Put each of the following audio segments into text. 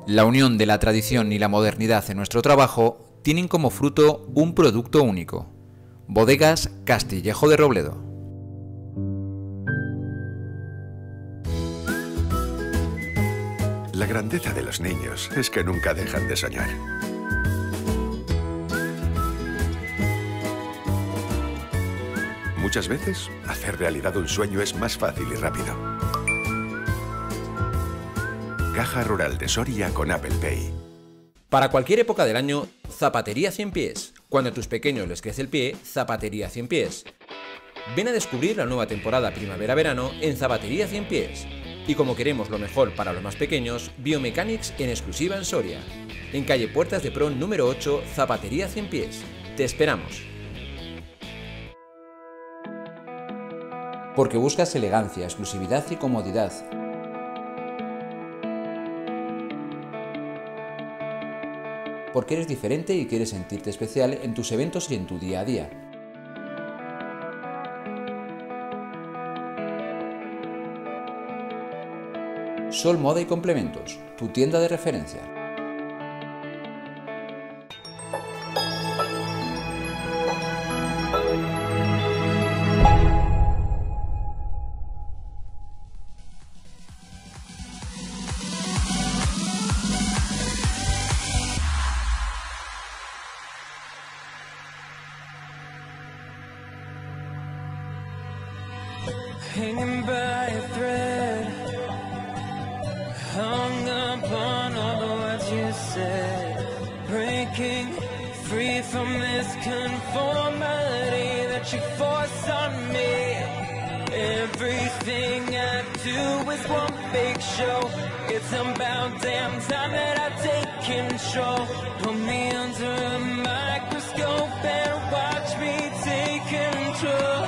La unión de la tradición y la modernidad en nuestro trabajo tienen como fruto un producto único. Bodegas Castillejo de Robledo. La grandeza de los niños es que nunca dejan de soñar. Muchas veces, hacer realidad un sueño es más fácil y rápido. Caja Rural de Soria con Apple Pay. Para cualquier época del año, Zapatería 100 Pies. Cuando a tus pequeños les crece el pie, Zapatería 100 Pies. Ven a descubrir la nueva temporada primavera-verano en Zapatería 100 Pies. Y como queremos lo mejor para los más pequeños, Biomechanics en exclusiva en Soria. En calle Puertas de Pro número 8, Zapatería 100 Pies. Te esperamos. Porque buscas elegancia, exclusividad y comodidad. Porque eres diferente y quieres sentirte especial en tus eventos y en tu día a día. Sol Moda y Complementos, tu tienda de referencia. Hanging by a thread, hung up on all the words you said, breaking free from this conformity that you force on me. Everything I do is one big show. It's about damn time that I take control. Put me under a microscope and watch me take control.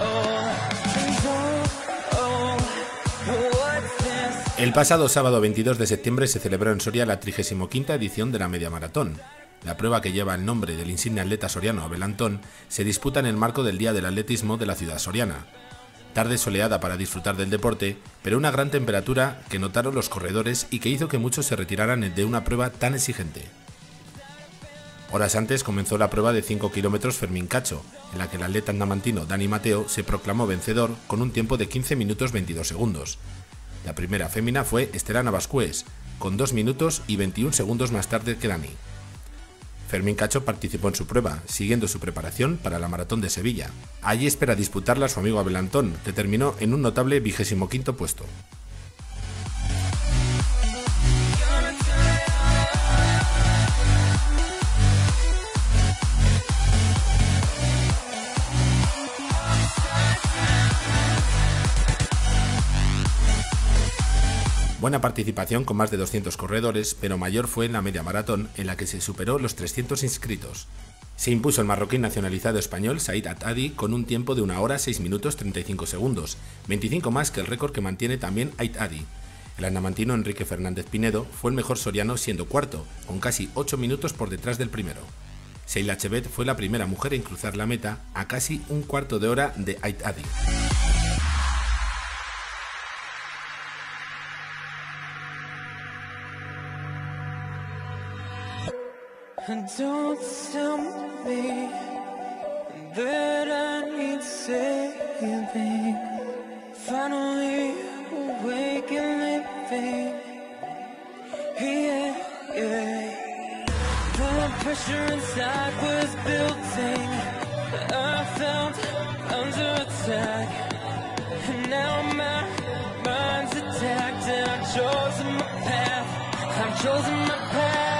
El pasado sábado 22 de septiembre se celebró en Soria la 35ª edición de la Media Maratón. La prueba, que lleva el nombre del insigne atleta soriano Abel Antón, se disputa en el marco del Día del Atletismo de la ciudad soriana. Tarde soleada para disfrutar del deporte, pero una gran temperatura que notaron los corredores y que hizo que muchos se retiraran de una prueba tan exigente. Horas antes comenzó la prueba de 5 kilómetros Fermín Cacho, en la que el atleta andamantino Dani Mateo se proclamó vencedor con un tiempo de 15 minutos 22 segundos. La primera fémina fue Estela Navascués, con 2 minutos y 21 segundos más tarde que Dani. Fermín Cacho participó en su prueba, siguiendo su preparación para la Maratón de Sevilla. Allí espera disputarla su amigo Abel Antón, que terminó en un notable 25º puesto. Buena participación con más de 200 corredores, pero mayor fue en la media maratón, en la que se superó los 300 inscritos. Se impuso el marroquí nacionalizado español Said At-Adi con un tiempo de 1 hora 6 minutos 35 segundos, 25 más que el récord que mantiene también At-Adi. El andamantino Enrique Fernández Pinedo fue el mejor soriano, siendo cuarto, con casi 8 minutos por detrás del primero. Sheila Chevet fue la primera mujer en cruzar la meta a casi un cuarto de hora de At-Adi. Don't tell me that I need saving. Finally awake and living. Yeah, yeah. The pressure inside was building. I felt under attack, and now my mind's attacked. And I've chosen my path. I've chosen my path.